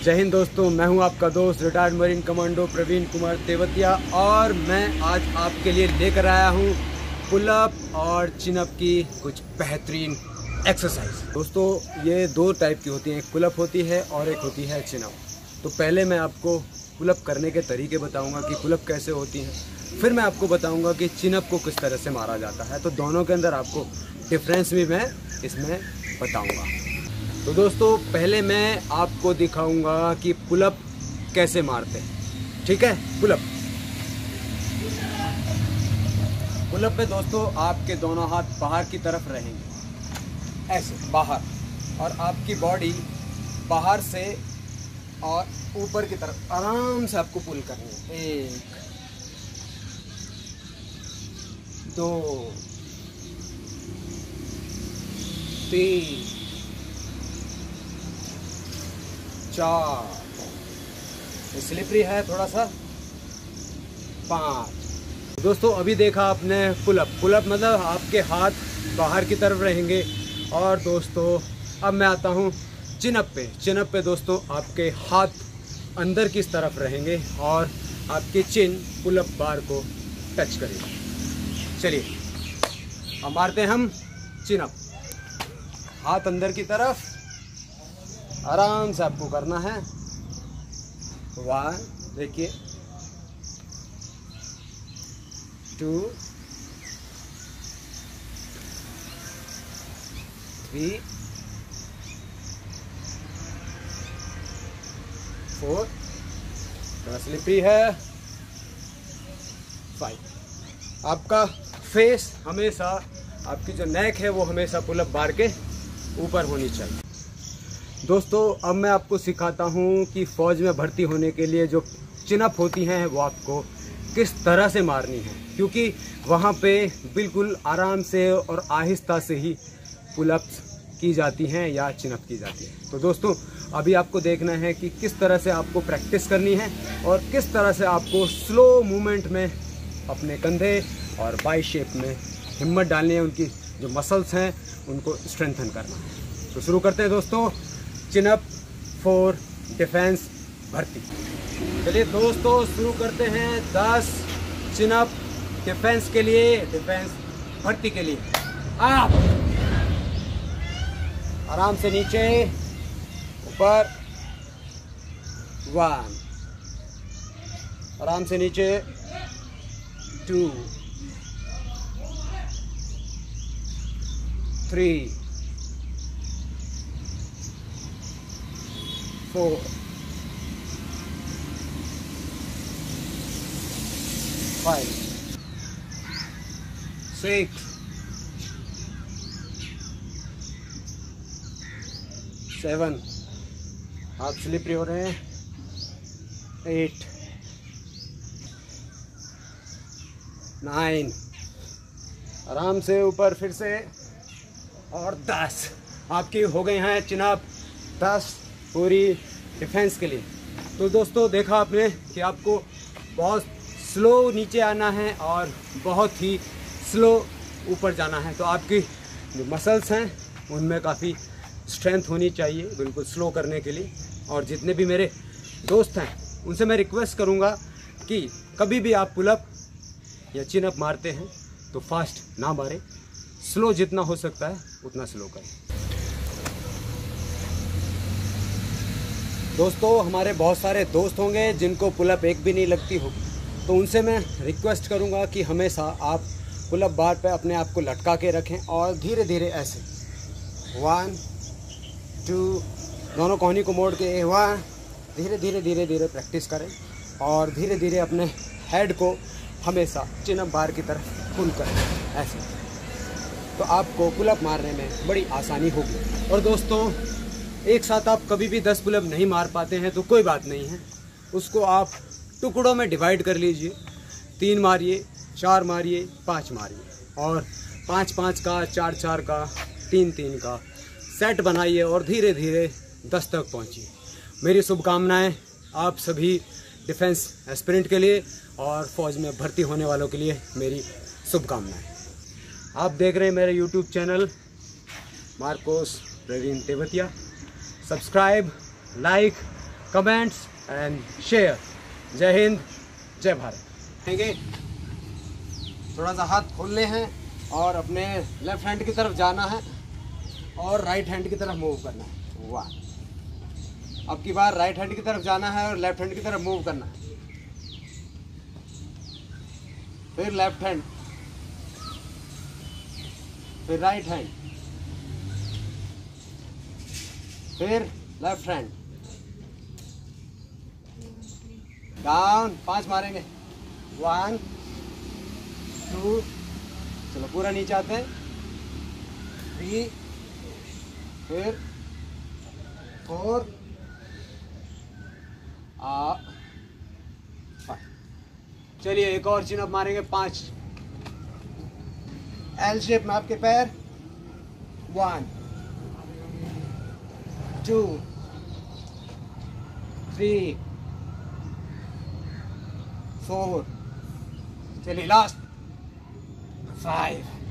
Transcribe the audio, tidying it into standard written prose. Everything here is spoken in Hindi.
जय हिंद दोस्तों, मैं हूं आपका दोस्त retired marine commando Praveen Kumar Tewatia और मैं आज आपके लिए लेकर आया हूं पुलअप और चिनअप की कुछ बेहतरीन एक्सरसाइज। दोस्तों ये दो टाइप की होती हैं, एक पुलअप होती है और एक होती है चिनअप। तो पहले मैं आपको पुलअप करने के तरीके बताऊंगा कि पुलअप कैसे होती हैं, फिर मैं आपको बताऊंगा कि चिनअप को किस तरह से मारा जाता है। तो दोनों के अंदर आपको डिफरेंस भी मैं इसमें बताऊंगा। तो दोस्तों पहले मैं आपको दिखाऊंगा कि पुलअप कैसे मारते हैं। ठीक है, पुलअप पे दोस्तों आपके दोनों हाथ बाहर की तरफ रहेंगे, ऐसे बाहर, और आपकी बॉडी बाहर से और ऊपर की तरफ आराम से आपको पुल करनी है। 1 2 3 4, स्लिपरी है थोड़ा सा, 5। दोस्तों अभी देखा आपने पुलअप मतलब आपके हाथ बाहर की तरफ रहेंगे। और दोस्तों अब मैं आता हूँ चिनअप पे दोस्तों आपके हाथ अंदर की तरफ रहेंगे और आपके चिन पुलअप बार को टच करेंगे। चलिए अब मारते हैं हम चिनअप। हाथ अंदर की तरफ आराम से आपको करना है। 1, देखिए, 2 3 4, थोड़ा स्लिपरी है, 5। आपका फेस हमेशा, आपकी जो नेक है वो हमेशा पुलअप बार के ऊपर होनी चाहिए। दोस्तों अब मैं आपको सिखाता हूँ कि फ़ौज में भर्ती होने के लिए जो चिनअप होती हैं वो आपको किस तरह से मारनी है, क्योंकि वहाँ पे बिल्कुल आराम से और आहिस्ता से ही पुलअप्स की जाती हैं या चिनअप की जाती है। तो दोस्तों अभी आपको देखना है कि किस तरह से आपको प्रैक्टिस करनी है और किस तरह से आपको स्लो मूवमेंट में अपने कंधे और बाई शेप में हिम्मत डालनी है, उनकी जो मसल्स हैं उनको स्ट्रेंथन करना है। तो शुरू करते हैं दोस्तों, चिनअप फॉर डिफेंस भर्ती। चलिए दोस्तों शुरू करते हैं 10 चिनअप डिफेंस के लिए, डिफेंस भर्ती के लिए। आप आराम से नीचे ऊपर, 1, आराम से नीचे, 2 3 4 5 6 7, हाथ स्लिपरी हो रहे हैं, 8 9, आराम से ऊपर फिर से, और 10। आपकी हो गई हैं चिनअप 10 पूरी डिफेंस के लिए। तो दोस्तों देखा आपने कि आपको बहुत स्लो नीचे आना है और बहुत ही स्लो ऊपर जाना है। तो आपकी जो मसल्स हैं उनमें काफ़ी स्ट्रेंथ होनी चाहिए बिल्कुल स्लो करने के लिए। और जितने भी मेरे दोस्त हैं उनसे मैं रिक्वेस्ट करूंगा कि कभी भी आप पुलअप या चिनअप मारते हैं तो फास्ट ना मारें, स्लो जितना हो सकता है उतना स्लो करें। दोस्तों हमारे बहुत सारे दोस्त होंगे जिनको पुलअप एक भी नहीं लगती होगी, तो उनसे मैं रिक्वेस्ट करूंगा कि हमेशा आप पुलअप बार पे अपने आप को लटका के रखें और धीरे धीरे ऐसे 1 2, दोनों कोहनी को मोड़ के 1, धीरे धीरे धीरे धीरे प्रैक्टिस करें और धीरे धीरे अपने हेड को हमेशा चिनअप बार की तरफ पुल करें ऐसे। तो आपको पुलअप मारने में बड़ी आसानी होगी। और दोस्तों एक साथ आप कभी भी 10 पुलअप नहीं मार पाते हैं तो कोई बात नहीं है, उसको आप टुकड़ों में डिवाइड कर लीजिए। 3 मारिए, 4 मारिए, 5 मारिए, और 5-5 का, 4-4 का, 3-3 का सेट बनाइए और धीरे धीरे 10 तक पहुंचिए। मेरी शुभकामनाएं आप सभी डिफेंस एस्पिरेंट के लिए और फौज में भर्ती होने वालों के लिए मेरी शुभकामनाएं। आप देख रहे हैं मेरे YouTube channel MARCOS Praveen Tewatia. Subscribe, like, comments and share. जय हिंद, जय भारत। ठीक, थोड़ा सा हाथ खोलने हैं और अपने लेफ्ट हैंड की तरफ जाना है और राइट हैंड की तरफ मूव करना है। वाह, अब की बार राइट हैंड की तरफ जाना है और लेफ्ट हैंड की तरफ मूव करना है। फिर लेफ्ट हैंड, फिर राइट हैंड, फिर लेफ्ट हैंड। डाउन, 5 मारेंगे। 1 2, चलो पूरा नीचे आते हैं। 3, फिर 4, 5। चलिए एक और चिन अप मारेंगे। 5 एल शेप में आपके पैर। 1 2 3 4, चलिए लास्ट 5